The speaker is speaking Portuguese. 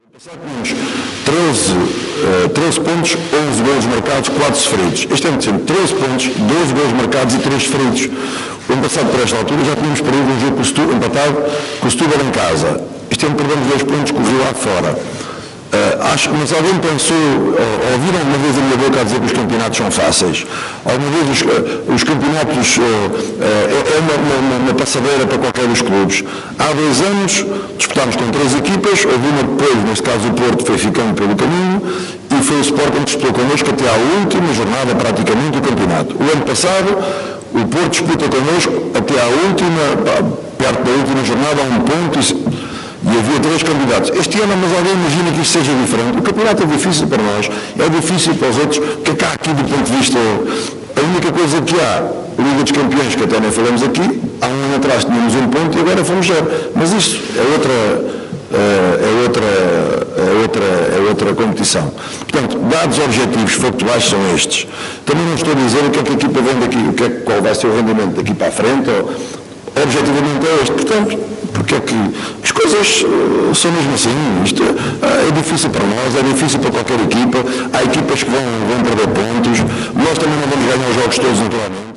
Tínhamos 13 pontos, 11 golos marcados, 4 sofridos. Este ano temos 13 pontos, 12 golos marcados e 3 sofridos. O ano passado, por esta altura, já tínhamos perdido um jogo empatado com o Setúbal em casa. Este ano perdemos 2 pontos com o Rio lá fora. Mas alguém pensou, ouviram alguma vez a minha boca a dizer que os campeonatos são fáceis? Alguma vez os campeonatos é uma passadeira para qualquer dos clubes. Há 2 anos disputámos com 3 equipas, houve uma depois, neste caso o Porto foi ficando pelo caminho, e foi o Sporting que disputou connosco até à última jornada praticamente do campeonato. O ano passado o Porto disputa connosco até à última, perto da última jornada, a um ponto. E havia 3 candidatos. Este ano, mas alguém imagina que isto seja diferente. O campeonato é difícil para nós, é difícil para os outros. O que é que há aqui do ponto de vista? A única coisa que há, a Liga dos Campeões, que até nem falamos aqui, há um ano atrás tínhamos 1 ponto e agora fomos 0. Mas isso é outra competição. Portanto, dados objetivos factuais são estes. Também não estou a dizer o que é que a equipa vem daqui, qual vai ser o rendimento daqui para a frente, objetivamente é este. Portanto, porque é que as coisas são mesmo assim. Isto é difícil para nós, é difícil para qualquer equipa. Há equipas que vão perder pontos. Nós também não vamos ganhar os jogos todos naturalmente.